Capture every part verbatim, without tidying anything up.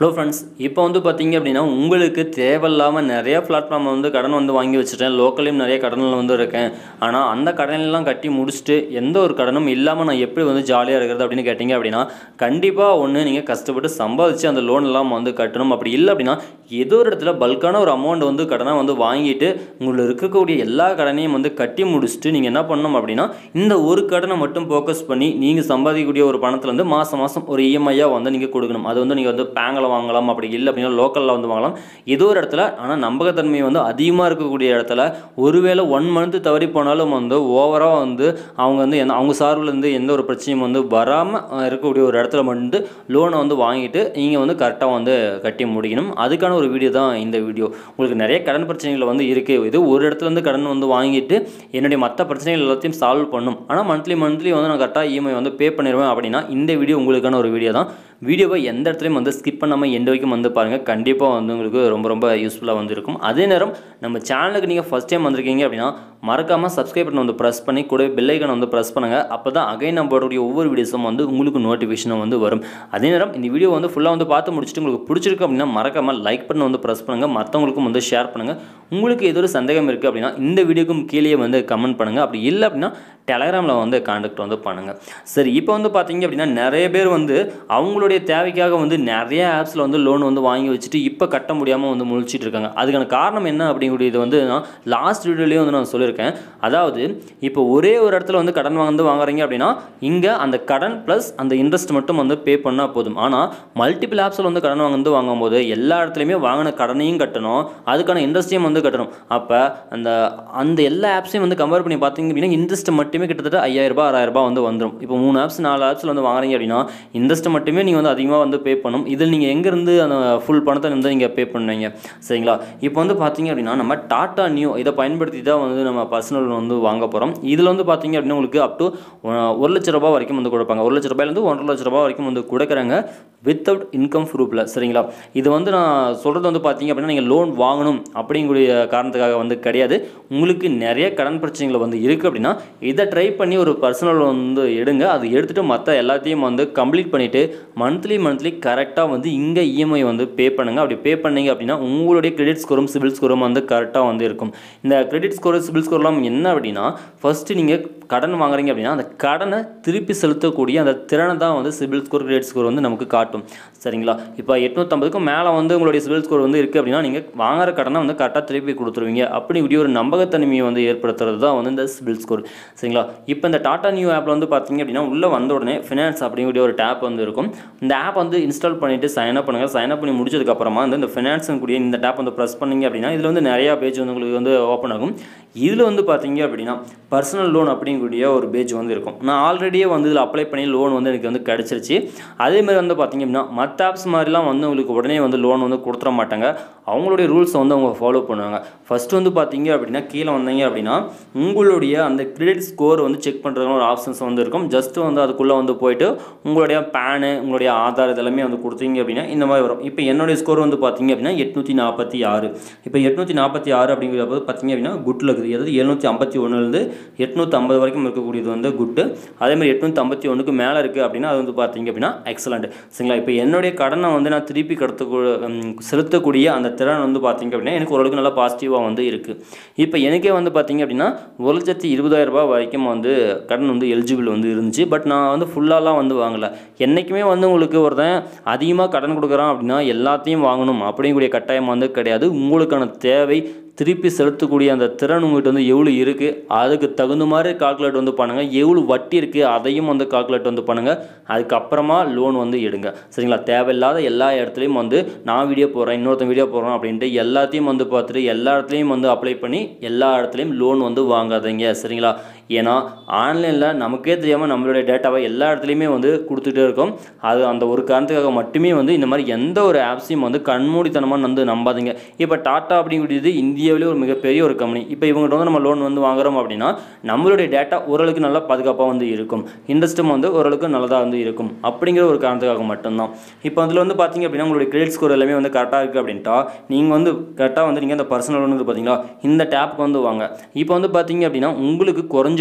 Hello friends, இப்போ வந்து பார்த்தீங்க அப்படின்னா உங்களுக்கு தேவையில்லாமல் நிறைய பிளாட்ஃபார்ம் வந்து கடன் வந்து வாங்கி வச்சுட்டேன். லோக்கலையும் நிறைய கடனில் வந்து இருக்கேன். ஆனால் அந்த கடனெல்லாம் கட்டி முடிச்சுட்டு எந்த ஒரு கடனும் இல்லாமல் நான் எப்படி வந்து ஜாலியாக இருக்கிறது அப்படின்னு கேட்டிங்க அப்படின்னா, கண்டிப்பாக ஒன்று நீங்கள் கஷ்டப்பட்டு சம்பாதிச்சு அந்த லோன் எல்லாம் வந்து கட்டணும். அப்படி இல்லை அப்படின்னா ஏதோ ஒரு இடத்துல பல்கான ஒரு அமௌண்ட் வந்து கடனாக வந்து வாங்கிட்டு உங்களுக்கு இருக்கக்கூடிய எல்லா கடனையும் வந்து கட்டி முடிச்சுட்டு நீங்கள் என்ன பண்ணணும் அப்படின்னா, இந்த ஒரு கடனை மட்டும் ஃபோக்கஸ் பண்ணி நீங்கள் சம்பாதிக்கக்கூடிய ஒரு பணத்தில் வந்து மாதம் மாதம் ஒரு இஎம்ஐயாக வந்து நீங்கள் கொடுக்கணும். அது வந்து நீங்கள் வந்து பேங்கில் வாங்கலாம், அப்படி இல்லை அப்படின்னா லோக்கலில் வந்து வாங்கலாம். ஏதோ ஒரு இடத்துல ஆனால் நம்பகத்தன்மை வந்து அதிகமாக இருக்கக்கூடிய இடத்துல ஒருவேளை ஒன் மந்த் தவறி போனாலும் வந்து ஓவராக வந்து அவங்க வந்து எந்த அவங்க சார்பிலேருந்து எந்த ஒரு பிரச்சனையும் வந்து வராமல் இருக்கக்கூடிய ஒரு இடத்துல வந்து லோனை வந்து வாங்கிட்டு நீங்கள் வந்து கரெக்டாக வந்து கட்டி முடிக்கணும். அதுக்கான ஒரு வீடியோ தான் இந்த வீடியோ. உங்களுக்கு நிறைய கடன் பிரச்சனைகள் வந்து இருக்குது. இது ஒரு இடத்துல இருந்து கடன் வந்து வாங்கிட்டு என்னுடைய மற்ற பிரச்சனைகள் எல்லாத்தையும் சால்வ் பண்ணும், ஆனால் மந்த்லி மந்த்லி வந்து நான் கரெக்டாக இஎம்ஐ வந்து பே பண்ணிடுவேன் அப்படின்னா இந்த வீடியோ உங்களுக்கான ஒரு வீடியோ தான். வீடியோவை எந்த இடத்துலையும் வந்து ஸ்கிப் பண்ணாமல் எண்டு வரைக்கும் வந்து பாருங்கள். கண்டிப்பாக வந்து உங்களுக்கு ரொம்ப ரொம்ப யூஸ்ஃபுல்லாக வந்து இருக்கும். அதே நேரம் நம்ம சேனலுக்கு நீங்கள் ஃபஸ்ட் டைம் வந்திருக்கீங்க அப்படின்னா மறக்காமல் சப்ஸ்கிரைப் பட்டன் வந்து ப்ரெஸ் பண்ணி கூட பெல் ஐக்கானை வந்து ப்ரெஸ் பண்ணுங்கள். அப்போ தான் அகைன் நம்ம போடக்கூடிய ஒவ்வொரு வீடியோஸும் வந்து உங்களுக்கு நோட்டிஃபிகேஷனும் வந்து வரும். அதே நேரம் இந்த வீடியோ வந்து ஃபுல்லாக வந்து பார்த்து முடிச்சுட்டு உங்களுக்கு பிடிச்சிருக்கு அப்படின்னா மறக்காமல் லைக் பட்டன் வந்து ப்ரெஸ் பண்ணுங்கள். மற்றவங்களுக்கும் வந்து ஷேர் பண்ணுங்கள். உங்களுக்கு ஏதோ ஒரு சந்தேகம் இருக்குது அப்படின்னா இந்த வீடியோக்கும் கீழே வந்து கமெண்ட் பண்ணுங்கள். அப்படி இல்லை அப்படின்னா டெலகிராமில் வந்து கான்டாக்ட் வந்து பண்ணுங்கள். சரி, இப்போ வந்து பார்த்தீங்க அப்படின்னா நிறைய பேர் வந்து அவங்களுடைய தேவைக்காக வந்து நிறைய ஆப்ஸில் வந்து லோன் வந்து வாங்கி வச்சுட்டு இப்போ கட்ட முடியாமல் வந்து முழிச்சிட்டு இருக்காங்க. அதுக்கான காரணம் என்ன அப்படிங்கிறது வந்து நான் லாஸ்ட் வீடியோலேயே வந்து நான் சொல்லியிருக்கேன். அதாவது இப்போ ஒரே ஒரு இடத்துல வந்து கடன் வந்து வாங்குறீங்க அப்படின்னா இங்கே அந்த கடன் ப்ளஸ் அந்த இன்ட்ரெஸ்ட் மட்டும் வந்து பே பண்ணால் போதும். ஆனால் மல்டிபிள் ஆப்ஸில் வந்து கடன் வாங்கி வாங்கும்போது எல்லா இடத்துலையுமே வாங்கின கடனையும் கட்டணும், அதுக்கான இன்ட்ரெஸ்ட்டையும் வந்து கட்டணும். அப்போ அந்த அந்த எல்லா ஆப்ஸையும் வந்து கம்பேர் பண்ணி பார்த்தீங்க அப்படின்னா இன்ட்ரெஸ்ட் மட்டுமே கிட்டத்தட்ட ஐயாயிரம் ரூபாய் ஆறாயிரம் ரூபாய் வந்து வந்துடும். இப்போ மூணு ஆப்ஸ் நாலு ஆப்ஸில் வந்து வாங்குறீங்க அப்படின்னா இன்ட்ரெஸ்ட் மட்டுமே நீங்கள் வந்து அதிகமாக வந்து பே பண்ணணும். இதில் நீங்கள் எங்கேருந்து அந்த ஃபுல் பணத்தை வந்து நீங்கள் பே பண்ணுவீங்க? சரிங்களா? இப்போ வந்து பார்த்தீங்க அப்படின்னா நம்ம டாட்டா நியூ இதை பயன்படுத்தி தான் வந்து நம்ம பர்சனல் லோன் வந்து வாங்க போகிறோம். இதில் வந்து பார்த்தீங்க அப்படின்னா உங்களுக்கு அப் டு ஒரு லட்ச ரூபாய் வரைக்கும் வந்து கொடுப்பாங்க. ஒரு லட்ச ரூபாயிலேருந்து ஒன்றரை லட்ச ரூபாய் வரைக்கும் வந்து கொடுக்குறாங்க வித்தவுட் இன்கம் ப்ரூஃபில். சரிங்களா? இது வந்து நான் சொல்கிறது வந்து பார்த்தீங்க அப்படின்னா நீங்கள் லோன் வாங்கணும் அப்படிங்கக்கூடிய காரணத்துக்காக வந்து கிடையாது. உங்களுக்கு நிறைய கடன் பிரச்சனைகள் வந்து இருக்குது அப்படின்னா இதை ட்ரை பண்ணி ஒரு பர்சனல் லோன் வந்து எடுங்க. அது எடுத்துகிட்டு மற்ற எல்லாத்தையும் வந்து கம்ப்ளீட் பண்ணிவிட்டு மந்த்லி மந்த்லி கரெக்டாக வந்து இங்கே இஎம்ஐ வந்து பே பண்ணுங்கள். அப்படி பே பண்ணிங்க அப்படின்னா உங்களுடைய கிரெடிட் ஸ்கோரும் சிபில் ஸ்கோரும் வந்து கரெக்டாக வந்து இருக்கும். இந்த கிரெடிட் ஸ்கோர் சிபில் ஸ்கோர்லாம் என்ன அப்படின்னா ஃபஸ்ட்டு நீங்கள் கடன் வாங்குறீங்க அப்படின்னா அந்த கடனை திருப்பி செலுத்தக்கூடிய அந்த திறனை தான் வந்து சிபில் ஸ்கோர் கிரெடிட் ஸ்கோர் வந்து நமக்கு காட்டும். சரிங்களா? இப்போ எட்நூற்றம்பதுக்கும் மேலே வந்து உங்களுடைய சிபில் ஸ்கோர் வந்து இருக்குது அப்படின்னா நீங்கள் வாங்குற கடனை வந்து கரெக்டாக திருப்பி கொடுத்துருவீங்க. அப்படி இப்படி ஒரு நம்பகத்தன்மையை வந்து ஏற்படுத்துறது தான் வந்து இந்த சிபில் ஸ்கோர். சரிங்களா? இப்போ இந்த டாட்டா நியூ ஆப்பில் வந்து பார்த்தீங்க அப்படின்னா உள்ளே வந்த உடனே ஃபினான்ஸ் அப்படிங்கிற ஒரு டேப் வந்து இருக்கும். இந்த ஆப் வந்து இன்ஸ்டால் பண்ணிவிட்டு சைன் அப் பண்ணுங்கள். சைன் அப் பண்ணி முடிச்சதுக்கப்புறமா வந்து இந்த ஃபினான்ஸ் கூடிய இந்த டேப் வந்து ப்ரெஸ் பண்ணிங்க அப்படின்னா இதில் வந்து நிறையா பேஜ் வந்து உங்களுக்கு வந்து ஓப்பன் ஆகும். இதில் வந்து பார்த்தீங்க அப்படின்னா பர்சனல் லோன் அப்படிங்கக்கூடிய ஒரு பேஜ் வந்து இருக்கும். நான் ஆல்ரெடியே வந்து இதில் அப்ளை பண்ணி லோன் வந்து எனக்கு வந்து கிடச்சிருச்சு. அதேமாதிரி வந்து பார்த்தீங்க அப்படின்னா மற்ற ஆப்ஸ் மாதிரிலாம் வந்து உங்களுக்கு உடனே வந்து லோன் வந்து கொடுத்துட மாட்டாங்க. அவங்களுடைய ரூல்ஸை வந்து அவங்க ஃபாலோ பண்ணுவாங்க. ஃபஸ்ட்டு வந்து பார்த்தீங்க அப்படின்னா கீழே வந்தீங்க அப்படின்னா உங்களுடைய அந்த கிரெடிட் ஸ்கோர் வந்து செக் பண்ணுறதுக்கு ஒரு ஆப்ஷன்ஸ் வந்து இருக்கும். ஜஸ்ட்டு வந்து அதுக்குள்ளே வந்து போயிட்டு உங்களுடைய பேனு உங்களுடைய ஆதார் இதெல்லாமே வந்து கொடுத்தீங்க அப்படின்னா இந்த மாதிரி வரும். இப்போ என்னுடைய ஸ்கோர் வந்து பார்த்தீங்க அப்படின்னா எட்நூற்றி நாற்பத்தி ஆறு இப்போ எட்நூற்றி நாற்பத்தி ஆறு அப்படிங்கிறப்ப பார்த்தீங்க அப்படின்னா குட்டில் இருக்குது. அதாவது எழுநூற்றி ஐம்பத்தி ஒன்றுலேருந்து எட்நூற்றி ஐம்பது வரைக்கும் இருக்கக்கூடியது வந்து குட்டு. அதேமாதிரி எட்நூற்றி ஐம்பத்தி ஒன்றுக்கு மேலே இருக்குது அப்படின்னா அது வந்து பார்த்தீங்க அப்படின்னா எக்ஸலண்ட். சரிங்களா? இப்போ என்னுடைய கடனை வந்து நான் திருப்பி கடத்த செலுத்தக்கூடிய அந்த திறன் வந்து பார்த்தீங்க அப்படின்னா எனக்கு ஓரளவுக்கு நல்லா பாசிட்டிவாக வந்து இருக்குது. இப்போ எனக்கே வந்து பார்த்தீங்க அப்படின்னா ஒரு லட்சத்தி இருபதாயிரம் ரூபாய் வரைக்கும் வந்து கடன் வந்து எலிஜிபிள் வந்து இருந்துச்சு. பட் நான் வந்து ஃபுல்லாலாம் வந்து வாங்கலை. என்றைக்குமே வந்து உங்களுக்கு ஒருத்தன் அதிகமாக கடன் கொடுக்குறான் அப்படின்னா எல்லாத்தையும் வாங்கணும் அப்படிங்கக்கூடிய கட்டாயம் வந்து கிடையாது. உங்களுக்கான தேவை திருப்பி செலுத்தக்கூடிய அந்த திறன் உங்கள்கிட்ட வந்து எவ்வளோ இருக்குது அதுக்கு தகுந்த மாதிரி கால்குலேட் வந்து பண்ணுங்கள். எவ்வளோ வட்டி இருக்குது அதையும் வந்து கால்குலேட் வந்து பண்ணுங்கள். அதுக்கப்புறமா லோன் வந்து எடுங்க. சரிங்களா? தேவையில்லாத எல்லா இடத்துலையும் வந்து நான் வீடியோ போடுறேன் இன்னொருத்தன் வீடியோ போடுறேன் அப்படின்ட்டு எல்லாத்தையும் வந்து பார்த்துட்டு எல்லா இடத்துலையும் வந்து அப்ளை பண்ணி எல்லா இடத்துலையும் லோன் வந்து வாங்காதீங்க. சரிங்களா? ஏன்னா ஆன்லைனில் நமக்கே தெரியாமல் நம்மளுடைய டேட்டாவை எல்லா இடத்துலையுமே வந்து கொடுத்துட்டே இருக்கோம். அது அந்த ஒரு காரணத்துக்காக மட்டுமே வந்து இந்த மாதிரி எந்த ஒரு ஆப்ஸையும் வந்து கண்மூடித்தனமாக வந்து நம்பாதீங்க. இப்போ டாட்டா அப்படிங்கிறது இந்தியாவிலே ஒரு மிகப்பெரிய ஒரு கம்பெனி. இப்போ இவங்ககிட்ட வந்து நம்ம லோன் வந்து வாங்குறோம் அப்படின்னா நம்மளுடைய டேட்டா ஓரளவுக்கு நல்லா பாதுகாப்பாக வந்து இருக்கும், இன்ட்ரெஸ்ட்டும் வந்து ஓரளவுக்கு நல்லதாக வந்து இருக்கும் அப்படிங்கிற ஒரு காரணத்துக்காக மட்டும்தான். இப்போ அதில் வந்து பார்த்தீங்க அப்படின்னா உங்களுடைய கிரெடிட் ஸ்கோர் எல்லாமே வந்து கரெக்டாக இருக்குது அப்படின்ட்டா நீங்கள் வந்து கரெக்டாக வந்து நீங்கள் அந்த பர்சனல் லோன் வந்து பார்த்தீங்களா இந்த டேப்புக்கு வந்து வாங்க. இப்போ வந்து பார்த்தீங்க அப்படின்னா உங்களுக்கு குறைஞ்ச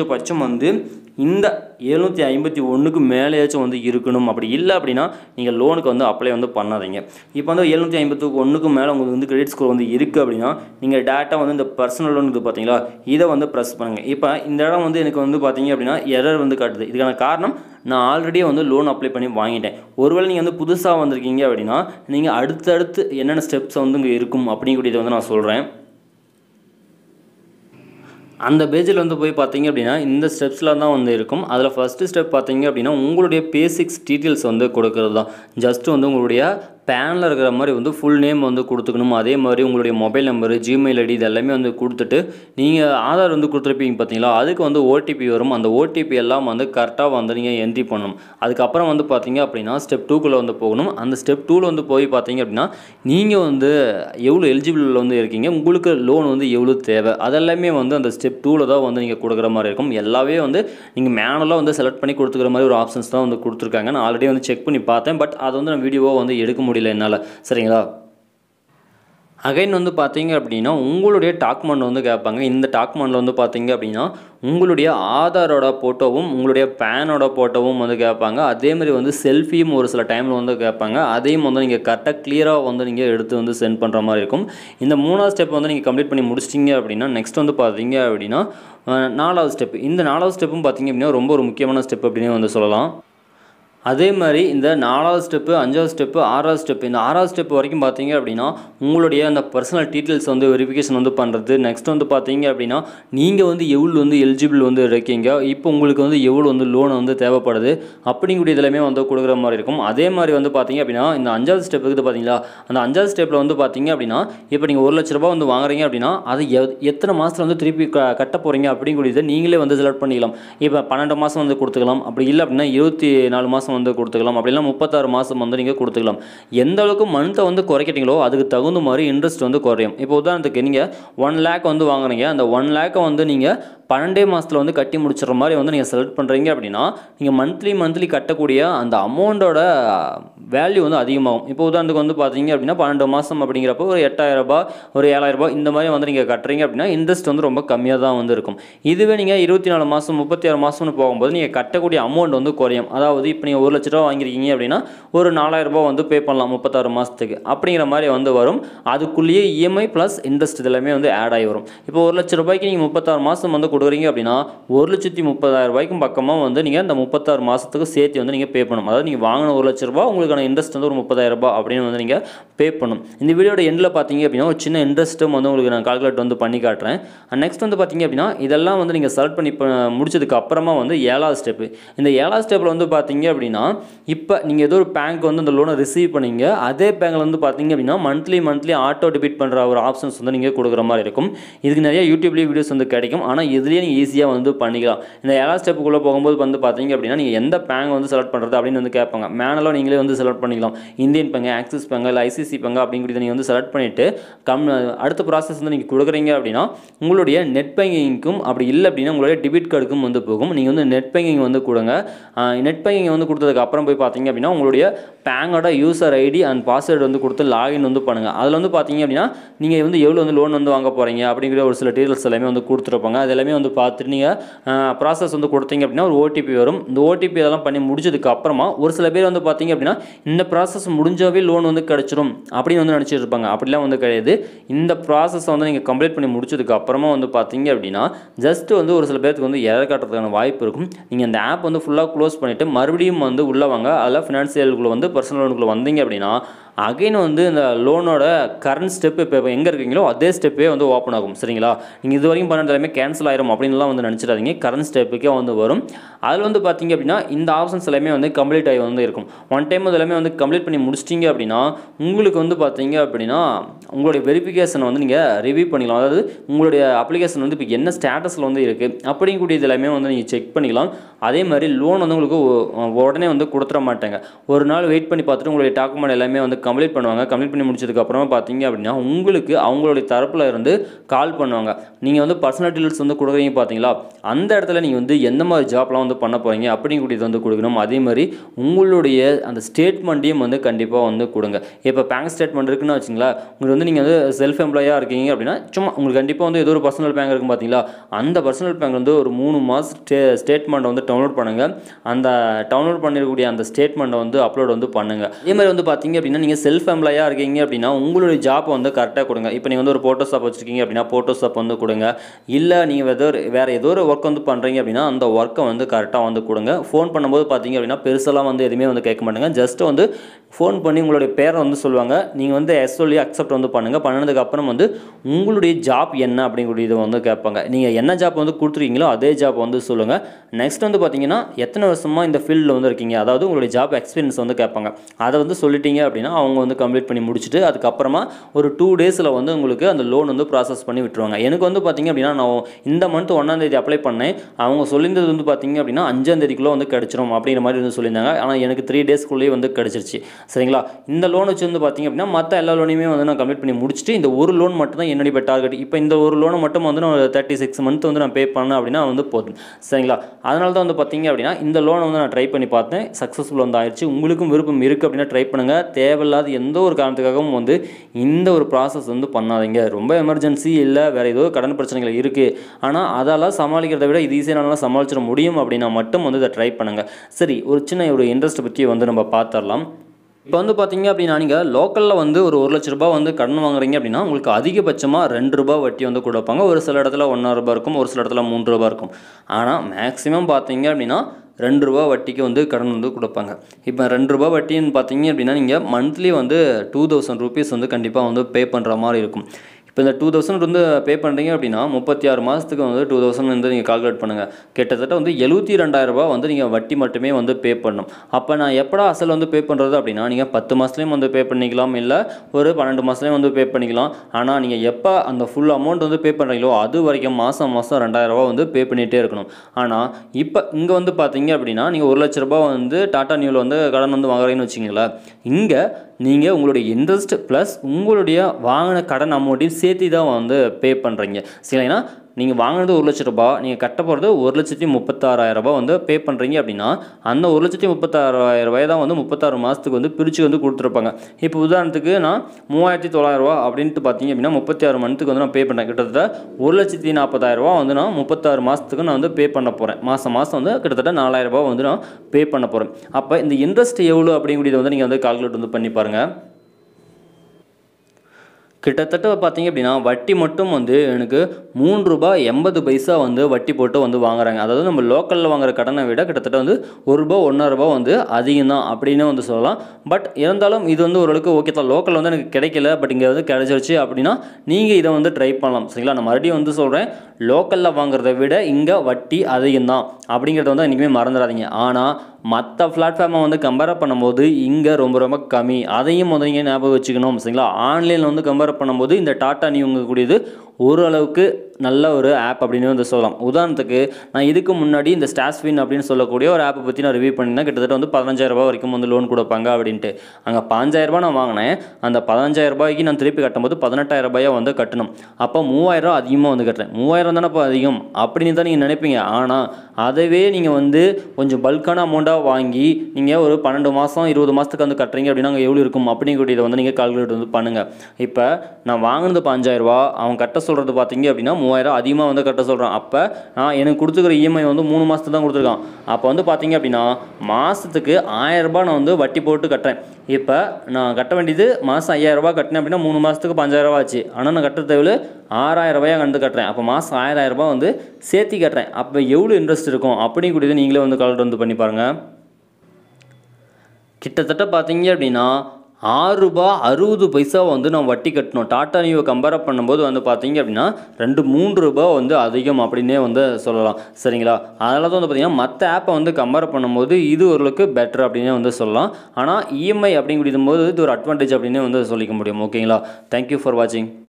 குறைஞ்சபட்சம் வந்து இந்த எழுநூற்றி ஐம்பத்தி ஒன்றுக்கு மேலேயாச்சும் வந்து இருக்கணும். அப்படி இல்லை அப்படின்னா நீங்கள் லோனுக்கு வந்து அப்ளை வந்து பண்ணாதீங்க. இப்போ வந்து எழுநூற்றி ஐம்பத்தி ஒன்றுக்கு மேலே உங்களுக்கு வந்து கிரெடிட் ஸ்கோர் வந்து இருக்குது அப்படின்னா நீங்கள் டேட்டா வந்து இந்த பர்சனல் லோன் இது பார்த்தீங்களா, இதை வந்து ப்ரெஸ் பண்ணுங்கள். இப்போ இந்த இடம் வந்து எனக்கு வந்து பார்த்தீங்க அப்படின்னா எரர் வந்து காட்டுது. இதுக்கான காரணம் நான் ஆல்ரெடியே வந்து லோன் அப்ளை பண்ணி வாங்கிட்டேன். ஒருவேளை நீங்கள் வந்து புதுசாக வந்திருக்கீங்க அப்படின்னா நீங்கள் அடுத்தடுத்து என்னென்ன ஸ்டெப்ஸ் வந்து இங்கே இருக்கும் அப்படிங்கிறத வந்து நான் சொல்கிறேன். அந்த பேஜில் வந்து போய் பார்த்தீங்க அப்படின்னா இந்த ஸ்டெப்ஸில் தான் வந்து இருக்கும். அதில் ஃபஸ்ட்டு ஸ்டெப் பார்த்தீங்க அப்படின்னா உங்களுடைய பேசிக்ஸ் டீட்டெயில்ஸ் வந்து கொடுக்குறது தான். ஜஸ்ட்டு வந்து உங்களுடைய பேனில் இருக்கிற மாதிரி வந்து ஃபுல் நேம் வந்து கொடுத்துக்கணும். அதே மாதிரி உங்களுடைய மொபைல் நம்பரு, ஜிமெயில் ஐடி இது எல்லாமே வந்து கொடுத்துட்டு நீங்கள் ஆதார் வந்து கொடுத்துருப்பீங்க பார்த்தீங்களா, அதுக்கு வந்து ஓடிபி வரும். அந்த ஓடிபி எல்லாம் வந்து கரெக்டாக வந்து நீங்கள் என்ட்ரி பண்ணணும். அதுக்கப்புறம் வந்து பார்த்தீங்க அப்படின்னா ஸ்டெப் டூக்குள்ளே வந்து போகணும். அந்த ஸ்டெப் டூவில் வந்து போய் பார்த்தீங்க அப்படின்னா நீங்கள் வந்து எவ்வளோ எலிஜிபிள் வந்து இருக்கீங்க, உங்களுக்கு லோன் வந்து எவ்வளோ தேவை, அதெல்லாமே வந்து அந்த ஸ்டெப் டூவில் தான் வந்து நீங்கள் கொடுக்குற மாதிரி இருக்கும். எல்லாமே வந்து நீங்கள் மேனுவலாக வந்து செலக்ட் பண்ணி கொடுத்துக்கிற மாதிரி ஒரு ஆப்ஷன்ஸ் தான் வந்து கொடுத்துருக்காங்க. நான் ஆல்ரெடி வந்து செக் பண்ணி பார்த்தேன். பட் அது வந்து நான் வீடியோவாக வந்து எடுக்க முடியல என்னால். சரிங்களா? அகைன் வந்து பார்த்தீங்க அப்படின்னா உங்களுடைய டாக்குமெண்ட் வந்து கேட்பாங்க. இந்த டாக்குமெண்ட்டில் வந்து பார்த்தீங்க அப்படின்னா உங்களுடைய ஆதாரோட ஃபோட்டோவும் உங்களுடைய பேனோட ஃபோட்டோவும் வந்து கேட்பாங்க. அதேமாதிரி வந்து செல்ஃபியும் ஒரு சில டைமில் வந்து கேட்பாங்க. அதையும் வந்து நீங்கள் கரெக்டாக கிளியராக வந்து நீங்கள் எடுத்து வந்து சென்ட் பண்ணுற மாதிரி இருக்கும். இந்த மூணாவது ஸ்டெப் வந்து நீங்கள் கம்ப்ளீட் பண்ணி முடிச்சிட்டிங்க அப்படின்னா நெக்ஸ்ட் வந்து பார்த்தீங்க அப்படின்னா நாலாவது ஸ்டெப். இந்த நாலாவது ஸ்டெப்பும் பார்த்தீங்க அப்படின்னா ரொம்ப ஒரு முக்கியமான ஸ்டெப் அப்படின்னே வந்து சொல்லலாம். அதே மாதிரி இந்த நாலாவது ஸ்டெப்பு, அஞ்சாவது ஸ்டெப்பு, ஆறாவது ஸ்டெப்பு, இந்த ஆறாவது ஸ்டெப் வரைக்கும் பார்த்தீங்க அப்படின்னா உங்களுடைய அந்த பர்சனல் டீட்டெயில்ஸ் வந்து வெரிஃபிகேஷன் வந்து பண்ணுறது. நெக்ஸ்ட் வந்து பார்த்தீங்க அப்படின்னா நீங்கள் வந்து எவ்வளோ வந்து எலிஜிபிள் வந்து இருக்கீங்க, இப்போ உங்களுக்கு வந்து எவ்வளோ வந்து லோன் வந்து தேவைப்படுது அப்படிங்கக்கூடிய இதெல்லாமே வந்து கொடுக்குற மாதிரி இருக்கும். அதே மாதிரி வந்து பார்த்தீங்க அப்படின்னா இந்த அஞ்சாவது ஸ்டெப் இருக்குது பார்த்தீங்களா, அந்த அஞ்சாவது ஸ்டெப்பில் வந்து பார்த்தீங்க அப்படின்னா இப்போ நீங்கள் ஒரு லட்ச ரூபா வந்து வாங்குறீங்க அப்படின்னா அது எத்தனை மாதத்தில் வந்து திருப்பி க கட்ட போகிறீங்க அப்படிங்கக்கூடியதை நீங்களே வந்து செலக்ட் பண்ணிக்கலாம். இப்போ பன்னெண்டு மாதம் வந்து கொடுத்துக்கலாம். அப்படி இல்லை அப்படின்னா இருபத்தி நாலு மாதம் வந்து கொடுத்துக்கலாம். அப்படிலாம் முப்பத்தாறு மாதம் வந்து நீங்கள் கொடுத்துக்கலாம். எந்த அளவுக்கு மந்த்தை வந்து குறைக்கிட்டீங்களோ அதுக்கு தகுந்த மாதிரி இன்ட்ரெஸ்ட் வந்து குறையும். இப்போ உதாரணத்துக்கு நீங்கள் ஒன் லேக் வந்து வாங்குறீங்க. அந்த ஒன் லேக்கை வந்து நீங்கள் பன்னெண்டே மாதத்தில் வந்து கட்டி முடிச்சுற மாதிரி வந்து நீங்கள் செலக்ட் பண்ணுறீங்க அப்படின்னா நீங்கள் மந்த்லி மந்த்லி கட்டக்கூடிய அந்த அமௌண்ட்டோட வேல்யூ வந்து அதிகமாகும். இப்போ உதாரணத்துக்கு வந்து பார்த்தீங்க அப்படின்னா பன்னெண்டு மாதம் அப்படிங்கிறப்போ ஒரு எட்டாயிரம் ரூபாய் ஒரு ஏழாயிரம் ரூபாய் இந்த மாதிரி வந்து நீங்கள் கட்டுறீங்க அப்படின்னா இன்ட்ரெஸ்ட் வந்து ரொம்ப கம்மியாக தான் வந்து இருக்கும். இதுவே நீங்கள் இருபத்தி நாலு மாதம் முப்பத்தி ஆறு மாதம்னு போகும்போது நீங்கள் கட்டக்கூடிய அமௌண்ட் வந்து குறையும். அதாவது இப்போ நீங்கள் ஒரு லட்ச ரூபா வாங்கியிருக்கீங்க அப்படின்னா ஒரு நாலாயிரம் ரூபாய் வந்து பே பண்ணலாம் முப்பத்தாறு மாதத்துக்கு அப்படிங்கிற மாதிரி வந்து வரும். அதுக்குள்ளேயே இஎம்ஐ ப்ளஸ் இன்ட்ரெஸ்ட் இதெல்லாமே வந்து ஆட் ஆகி வரும். இப்போ ஒரு லட்ச ரூபாய்க்கு நீங்கள் முப்பத்தாறு மாதம் வந்து கொடுக்குறீங்க அப்படின்னா ஒரு லட்சத்தி முப்பதாயிரம் ரூபாய்க்கும் பக்கமாக வந்து நீங்கள் அந்த முப்பத்தாறு மாதத்துக்கு சேர்த்து வந்து நீங்கள் பே பண்ணணும். அதாவது நீங்கள் வாங்கின ஒரு லட்ச ரூபா உங்களுக்கான இன்ட்ரெஸ்ட் வந்து ஒரு முப்பதாயிரம் ரூபாய் அப்படின்னு வந்து நீங்கள் பே பண்ணணும். இந்த வீடியோட எண்டில் பார்த்தீங்க அப்படின்னா ஒரு சின்ன இன்ட்ரெஸ்ட்டும் வந்து உங்களுக்கு நான் கால்குலேட் வந்து பண்ணி காட்டுறேன். நெக்ஸ்ட் வந்து பார்த்தீங்க அப்படின்னா இதெல்லாம் வந்து நீங்கள் செலக்ட் பண்ணி முடிச்சதுக்கு அப்புறமா வந்து ஏழாவது ஸ்டெப்பு. இந்த ஏழாவது ஸ்டெப்பில் வந்து பார்த்தீங்க அப்படின்னா இப்போ நீங்கள் ஏதோ ஒரு பேங்க் வந்து இந்த லோனை ரிசீவ் பண்ணீங்க. அதே பேங்கில் வந்து பார்த்தீங்க அப்படின்னா மந்த்லி மந்த்லி ஆட்டோ டெபிட் பண்ணுற ஒரு ஆப்ஷன்ஸ் வந்து நீங்கள் கொடுக்குற மாதிரி இருக்கும். இதுக்கு நிறைய யூடியூப்லேயே வீடியோஸ் வந்து கிடைக்கும். ஆனால் இதுலேயே நீங்கள் ஈஸியாக வந்து பண்ணிக்கலாம். இந்த ஏழாவது ஸ்டெப்புக்குள்ளே போகும்போது வந்து பார்த்தீங்க அப்படின்னா நீங்கள் எந்த பேங்க் வந்து செலக்ட் பண்ணுறது அப்படின்னு வந்து கேட்பாங்க. மேனலாக நீங்களே வந்து செலக்ட் பண்ணிக்கலாம். இந்தியன் பேங்க், ஆக்சிஸ் பேங்க், இல்லை ஐசிசி பேங்க் அப்படிங்கிறத நீங்கள் வந்து செலக்ட் பண்ணிவிட்டு கம் அடுத்த ப்ராசஸ் வந்து நீங்கள் கொடுக்குறீங்க அப்படின்னா உங்களுடைய நெட் பேங்கிங்க்கும் அப்படி இல்லை அப்படின்னா உங்களுடைய டெபிட் கார்டுக்கும் வந்து போகும். நீங்கள் வந்து நெட் பேங்கிங் வந்து கொடுங்க. நெட் பேங்கிங் வந்து கொடுத்ததுக்கு அப்புறம் போய் பார்த்தீங்க அப்படின்னா உங்களுடைய பேங்கோட யூசர் ஐடி அண்ட் பாஸ்வேர்டு வந்து கொடுத்து லாகின் வந்து பண்ணுங்கள். அதில் வந்து பார்த்தீங்க அப்படின்னா நீங்கள் வந்து எவ்வளோ வந்து லோன் வந்து வாங்க போகிறீங்க அப்படிங்கிற ஒரு சில டீட்டெயில்ஸ் எல்லாமே வந்து கொடுத்துருப்பாங்க. அது எல்லாமே வந்து பார்த்துட்டு நீங்கள் ப்ராசஸ் வந்து கொடுத்தீங்க அப்படின்னா ஒரு ஓடிபி வரும். இந்த ஓடிபி அதெல்லாம் பண்ணி முடிச்சதுக்கு அப்புறமா ஒரு சில பேர் வந்து பார்த்தீங்க அப்படின்னா இந்த ப்ராசஸ் முடிஞ்சாவே லோன் வந்து கிடச்சிரும் அப்படின்னு வந்து நினச்சிட்டு இருப்பாங்க. அப்படிலாம் வந்து கிடையாது. இந்த ப்ராசஸை வந்து நீங்கள் கம்ப்ளீட் பண்ணி முடிச்சதுக்கு அப்புறமா வந்து பார்த்தீங்க அப்படின்னா ஜஸ்ட் வந்து ஒரு சில பேருக்கு வந்து எரர் காட்டுறதுக்கான வாய்ப்பு இருக்கும். நீங்கள் இந்த ஆப் வந்து ஃபுல்லாக க்ளோஸ் பண்ணிவிட்டு மறுபடியும் வந்து உள்ளே வாங்க. அதில் ஃபினான்சியலுக்குள்ளே வந்து பர்சனல் லோனுக்குள்ளே வந்தீங்க அப்படின்னா அகைன் வந்து இந்த லோனோட கரண்ட் ஸ்டெப் இப்போ எங்கே இருக்கீங்களோ அதே ஸ்டெப்பே வந்து ஓப்பன் ஆகும். சரிங்களா? நீங்கள் இது வரைக்கும் பண்ணது எல்லாமே கேன்சல் ஆயிரும் அப்படின்லாம் வந்து நினச்சிடாதீங்க. கரண்ட் ஸ்டெப்புக்கே வந்து வரும். அதில் வந்து பார்த்தீங்க அப்படின்னா இந்த ஆப்ஷன்ஸ் எல்லாமே வந்து கம்ப்ளீட் ஆகி வந்து இருக்கும். ஒன் டைம் அது எல்லாமே வந்து கம்ப்ளீட் பண்ணி முடிச்சிட்டிங்க அப்படின்னா உங்களுக்கு வந்து பார்த்தீங்க அப்படின்னா உங்களுடைய வெரிஃபிகேஷனை வந்து நீங்கள் ரிவ்யூ பண்ணிக்கலாம். அதாவது உங்களுடைய அப்ளிகேஷன் வந்து இப்போ என்ன ஸ்டேட்டஸில் வந்து இருக்குது அப்படிங்கக்கூடிய இது எல்லாமே வந்து நீங்கள் செக் பண்ணிக்கலாம். அதே மாதிரி லோன் வந்து உங்களுக்கு உடனே வந்து கொடுத்துட மாட்டாங்க. ஒரு நாள் வெயிட் பண்ணி பார்த்துட்டு உங்களுடைய டாக்குமெண்ட் எல்லாமே வந்து கம்ப்ளீட் பண்ணுவாங்க. கம்ப்ளீட் பண்ணி முடிச்சதுக்கப்புறமா பார்த்தீங்க அப்படின்னா உங்களுக்கு அவங்களுடைய தரப்பில் இருந்து கால் பண்ணுவாங்க. நீங்கள் வந்து பர்சனல் டீட்டெயில்ஸ் வந்து கொடுக்குறீங்க பார்த்தீங்களா, அந்த இடத்துல நீங்கள் வந்து எந்த மாதிரி ஜாப்லாம் வந்து பண்ண போகிறீங்க அப்படிங்கிறது வந்து கொடுக்கணும். அதே மாதிரி உங்களுடைய அந்த ஸ்டேட்மெண்ட்டையும் வந்து கண்டிப்பாக வந்து கொடுங்க. இப்போ பேங்க் ஸ்டேட்மெண்ட் இருக்குன்னு வச்சுங்களேன், உங்களுக்கு வந்து நீங்கள் வந்து செல்ஃப் எம்ப்ளாயாக இருக்கீங்க அப்படின்னா சும்மா உங்களுக்கு கண்டிப்பாக வந்து ஏதோ ஒரு பர்சனல் பேங்க் இருக்கும் பார்த்தீங்களா, அந்த பர்சனல் பேங்க் வந்து ஒரு மூணு மாதம் ஸ்டே ஸ்டேட்மெண்ட்டை வந்து டவுன்லோட் பண்ணுங்கள். அந்த டவுன்லோட் பண்ணிருக்கக்கூடிய அந்த ஸ்டேட்மெண்ட்டை வந்து அப்லோட் வந்து பண்ணுங்கள். அதே மாதிரி வந்து பார்த்தீங்க அப்படின்னா நீங்கள் செல்ஃப் எம்ப்ளாயாக இருக்கீங்க அப்படின்னா உங்களுடைய ஜாப் வந்து கரெக்டாக கொடுங்க. இப்போ நீங்கள் வந்து ஒரு ஃபோட்டோஷாப் வச்சுருக்கீங்க அப்படின்னா ஃபோட்டோஷாப் வந்து கொடுங்க. இல்லை நீங்கள் ஏதோ வேறு ஏதோ ஒரு ஒர்க் வந்து பண்ணுறீங்க அப்படின்னா அந்த ஒர்க்கை வந்து கரெக்டாக வந்து கொடுங்க. ஃபோன் பண்ணும்போது பார்த்தீங்க அப்படின்னா பெருசெல்லாம் வந்து எதுவுமே வந்து கேட்க மாட்டாங்க. ஜஸ்ட் வந்து ஃபோன் பண்ணி உங்களுடைய பேரை வந்து சொல்லுவாங்க. நீங்கள் வந்து எஸ் சொல்லி அக்செப்ட் வந்து பண்ணுங்கள். பண்ணதுக்கப்புறம் வந்து உங்களுடைய ஜாப் என்ன அப்படிங்கிற இதை வந்து கேட்பாங்க. நீங்கள் என்ன ஜாப் வந்து கொடுத்துருக்கீங்களோ அதே ஜாப் வந்து சொல்லுங்கள். நெக்ஸ்ட் வந்து பார்த்தீங்கன்னா எத்தனை வருஷமாக இந்த ஃபீல்டில் வந்து இருக்கீங்க, அதாவது உங்களுடைய ஜாப் எக்ஸ்பீரியன்ஸ் வந்து கேட்பாங்க. அதை வந்து சொல்லிட்டீங்க அப்படின்னா அவங்க வந்து கம்ப்ளீட் பண்ணி முடிச்சுட்டு அதுக்கப்புறமா ஒரு டூ டேஸில் வந்து உங்களுக்கு அந்த லோன் வந்து ப்ராசஸ் பண்ணி விட்டுருவாங்க. எனக்கு வந்து பார்த்தீங்க அப்படின்னா நான் இந்த மந்த் ஒன்றாம் தேதி அப்ளை பண்ணேன். அவங்க சொல்லியிருந்தது வந்து பார்த்தீங்க அப்படின்னா அஞ்சாம் தேதிக்குள்ளே வந்து கிடச்சிரும் அப்படிங்கிற மாதிரி வந்து சொல்லியிருந்தாங்க. ஆனால் எனக்கு த்ரீ டேஸ்க்குள்ளேயே வந்து கிடச்சிருச்சு. சரிங்களா, இந்த லோன் வச்சு வந்து பார்த்தீங்க அப்படின்னா மற்ற எல்லா லோனையுமே வந்து நான் கம்ப்ளீட் பண்ணி முடிச்சுட்டு இந்த ஒரு லோன் மட்டும் தான் என்னுடைய டார்கெட். இப்போ இந்த ஒரு லோனை மட்டும் வந்து நான் தேர்ட்டி சிக்ஸ் மந்த் வந்து நான் பே பண்ணேன் அப்படின்னா வந்து போதும். சரிங்களா, அதனால தான் வந்து பார்த்தீங்க அப்படின்னா இந்த லோனை வந்து நான் ட்ரை பண்ணி பார்த்தேன். சக்ஸஸ்ஃபுல் வந்து ஆயிடுச்சு. உங்களுக்கும் விருப்பம் இருக்குது அப்படின்னா ட்ரை பண்ணுங்கள். தேவையில்லாத எந்த ஒரு காரணத்துக்காகவும் வந்து இந்த ஒரு ப்ராசஸ் வந்து பண்ணாதீங்க. ரொம்ப எமர்ஜென்சி இல்லை வேறு ஏதோ கடன் பிரச்சனைகள் இருக்குது, ஆனால் அதெல்லாம் சமாளிக்கிறத விட இது ஈஸியாக நல்லா சமாளிச்சிட முடியும் அப்படின்னா மட்டும் வந்து இதை ட்ரை பண்ணுங்கள். சரி, ஒரு சின்ன ஒரு இன்ட்ரெஸ்ட்டை பற்றி வந்து நம்ம பார்த்துடலாம். இப்போ வந்து பார்த்தீங்க அப்படின்னா நீங்கள் லோக்கலில் வந்து ஒரு ஒரு லட்ச ரூபா வந்து கடன் வாங்குறீங்க அப்படின்னா உங்களுக்கு அதிகபட்சமாக ரெண்டு ரூபா வட்டி வந்து கொடுப்பாங்க. ஒரு சில இடத்துல ஒன்றரை ரூபா இருக்கும், ஒரு சில இடத்துல மூன்று ரூபா இருக்கும். ஆனால் மேக்ஸிமம் பார்த்தீங்க அப்படின்னா ரெண்டு ரூபா வட்டிக்கு வந்து கடன் வந்து கொடுப்பாங்க. இப்போ ரெண்டு ரூபா வட்டின்னு பார்த்தீங்க அப்படின்னா நீங்கள் மந்த்லி வந்து டூ தௌசண்ட் ருபீஸ் வந்து கண்டிப்பாக வந்து பே பண்ணுற மாதிரி இருக்கும். இப்போ இந்த டூ தௌசண்ட் வந்து பே பண்ணுறீங்க அப்படின்னா முப்பத்தி ஆறு மாதத்துக்கு வந்து டூ தௌசண்ட் வந்து நீங்கள் கால்குலேட் பண்ணுங்கள். கிட்டத்தட்ட வந்து எழுபத்தி ரெண்டாயிரம் ரூபா வந்து நீங்கள் வட்டி மட்டுமே வந்து பே பண்ணணும். அப்போ நான் எப்படா அசல் வந்து பே பண்ணுறது அப்படின்னா நீங்கள் பத்து மாதத்துலேயும் வந்து பே பண்ணிக்கலாம், இல்லை ஒரு பன்னெண்டு மாதத்துலேயும் வந்து பே பண்ணிக்கலாம். ஆனால் நீங்கள் எப்போ அந்த ஃபுல் அமௌண்ட் வந்து பே பண்ணுறீங்களோ அது வரைக்கும் மாதம் மாதம் ரெண்டாயிரம் ரூபா வந்து பே பண்ணிகிட்டே இருக்கணும். ஆனால் இப்போ இங்கே வந்து பார்த்தீங்க அப்படின்னா நீங்கள் ஒரு லட்ச ரூபா வந்து டாடா நியூவில் வந்து கடன் வந்து வாங்குறீங்கன்னு வச்சிங்களேன், இங்கே நீங்கள் உங்களுடைய இன்ட்ரெஸ்ட் ப்ளஸ் உங்களுடைய வாங்கின கடன் அமௌண்ட்டையும் சேர்த்து தான் வந்து பே பண்ணுறீங்க. சரிங்களா, நீங்கள் வாங்கினது ஒரு லட்ச ரூபா, நீங்கள் கட்ட போகிறது ஒரு லட்சத்தி முப்பத்தாறாயிரம் ரூபாய் வந்து பே பண்ணுறீங்க அப்படின்னா அந்த ஒரு லட்சத்தி முப்பத்தாறாயிரம் ரூபாய் தான் வந்து முப்பத்தாறு மாதத்துக்கு வந்து பிரித்து வந்து கொடுத்துருப்பாங்க. இப்போ உதாரணத்துக்கு நான் மூவாயிரத்தி தொள்ளாயிரம் ரூபா அப்படின்ட்டு பார்த்தீங்க அப்படின்னா முப்பத்தி ஆறு மந்த்துக்கு வந்து நான் பே பண்ணேன். கிட்டத்தட்ட ஒரு லட்சத்தி நாற்பதாயிரம் ரூபா வந்து நான் முப்பத்தாறு மாதத்துக்கு நான் வந்து பே பண்ண போகிறேன். மாதம் மாதம் வந்து கிட்டத்தட்ட நாலாயிரம் ரூபாய் வந்து நான் பே பண்ண போகிறேன். அப்போ இந்த இன்ட்ரெஸ்ட் எவ்வளோ அப்படிங்கிறத வந்து நீங்கள் வந்து கால்குலேட் வந்து பண்ணி பாருங்கள். கிட்டத்தட்ட பார்த்தீங்க அப்படின்னா வட்டி மட்டும் வந்து எனக்கு மூன்று ரூபாய் எண்பது பைசா வந்து வட்டி போட்டு வந்து வாங்குறாங்க. அதாவது நம்ம லோக்கலில் வாங்குற கடனை விட கிட்டத்தட்ட வந்து ஒரு ரூபா ஒன்றரை ரூபா வந்து அதிகம் தான் அப்படின்னு வந்து சொல்லலாம். பட் இருந்தாலும் இது வந்து ஓரளவுக்கு ஓகே தான். லோக்கல் வந்து எனக்கு கிடைக்கல, பட் இங்கே வந்து கிடைச்சிருச்சு அப்படின்னா நீங்கள் இதை வந்து ட்ரை பண்ணலாம். சரிங்களா, நான் மறுபடியும் வந்து சொல்கிறேன், லோக்கலில் வாங்குறத விட இங்கே வட்டி அதிகம் தான் அப்படிங்கிறத வந்து என்றைக்குமே மறந்துடாதீங்க. ஆனால் மற்ற பிளாட்ஃபார்மை வந்து கம்பேர் பண்ணும்போது இங்கே ரொம்ப ரொம்ப கம்மி. அதையும் வந்து நீங்கள் ஞாபகம் வச்சுக்கணும். சரிங்களா, ஆன்லைனில் வந்து கம்பேர் பண்ணும்போது இந்த டாடா நியூங்க கூடியது ஓரளவுக்கு நல்ல ஒரு ஆப் அப்படின்னு வந்து சொல்லலாம். உதாரணத்துக்கு நான் இதுக்கு முன்னாடி இந்த ஸ்டாஷ்ஃபின் அப்படின்னு சொல்லக்கூடிய ஒரு ஆப்பை பற்றி நான் ரிவ்யூ பண்ணியிருந்தேன். கிட்டத்தட்ட வந்து பதினஞ்சாயிரம் ரூபாய் வரைக்கும் வந்து லோன் கொடுப்பாங்க அப்படின்ட்டு. அங்கே பதினஞ்சாயிரம் ரூபாய் நான் வாங்கினேன். அந்த பதினஞ்சாயிரம் ரூபாய்க்கு நான் திருப்பி கட்டும்போது பதினெட்டாயிரம் ரூபாயாக வந்து கட்டணும். அப்போ மூவாயிரம் ரூபா அதிகமாக வந்து கட்டுறேன். மூவாயிரம் தானே இப்போ அதிகம் அப்படின்னு தான் நீங்கள் நினைப்பீங்க. ஆனால் அதவே நீங்கள் வந்து கொஞ்சம் பல்கான அமௌண்ட்டாக வாங்கி நீங்கள் ஒரு பன்னெண்டு மாதம் இருபது மாதத்துக்கு வந்து கட்டுறீங்க அப்படின்னா அங்கே எவ்வளோ இருக்கும் அப்படிங்கிறத வந்து நீங்கள் கால்குலேட் வந்து பண்ணுங்கள். இப்போ நான் வாங்கினது பதினஞ்சாயிரம் ரூபா, அவன் கட்ட சொல்கிறது பார்த்தீங்க அப்படின்னா மூவாயிரம் அதிகமாக வந்து கட்ட சொல்கிறான். அப்போ நான் எனக்கு கொடுத்துக்கிற இஎம்ஐ வந்து மூணு மாதத்துக்கு தான் கொடுத்துருக்கான். அப்போ வந்து பார்த்தீங்க அப்படின்னா மாதத்துக்கு ஆயிரம் ரூபாய் நான் வந்து வட்டி போட்டு கட்டுறேன். இப்போ நான் கட்ட வேண்டியது மாதம் ஐயாயிரம் ரூபாய் கட்டினேன் அப்படின்னா மூணு மாதத்துக்கு பஞ்சாயிரம் ரூபா ஆச்சு. ஆனால் நான் கட்ட தேவையில்ல ஆறாயிரம் ரூபாயாக வந்து கட்டுறேன். அப்போ மாதம் ஆயிரம் ரூபாய் வந்து சேர்த்தி கட்டுறேன். அப்போ எவ்வளோ இன்ட்ரெஸ்ட் இருக்கும் அப்படிங்கிறது நீங்களே வந்து கால்குலேட் வந்து பண்ணி பாருங்கள். கிட்டத்தட்ட பார்த்தீங்க அப்படின்னா ஆறு ரூபா அறுபது பைசா வந்து நான் வட்டி கட்டணும். டாடா நியூவை கம்பேர் பண்ணும்போது வந்து பார்த்தீங்க அப்படின்னா ரெண்டு மூன்று ரூபா வந்து அதிகம் அப்படின்னே வந்து சொல்லலாம். சரிங்களா, அதனால தான் வந்து பார்த்தீங்கன்னா மற்ற ஆப்பை வந்து கம்பேர் பண்ணும்போது இது ஓரளவுக்கு பெட்டர் அப்படின்னே வந்து சொல்லலாம். ஆனால் இஎம்ஐ அப்படிங்கும் போது இது ஒரு அட்வான்டேஜ் அப்படின்னே வந்து சொல்லிக்க முடியும். ஓகேங்களா, தேங்க்யூ ஃபார் வாட்சிங்.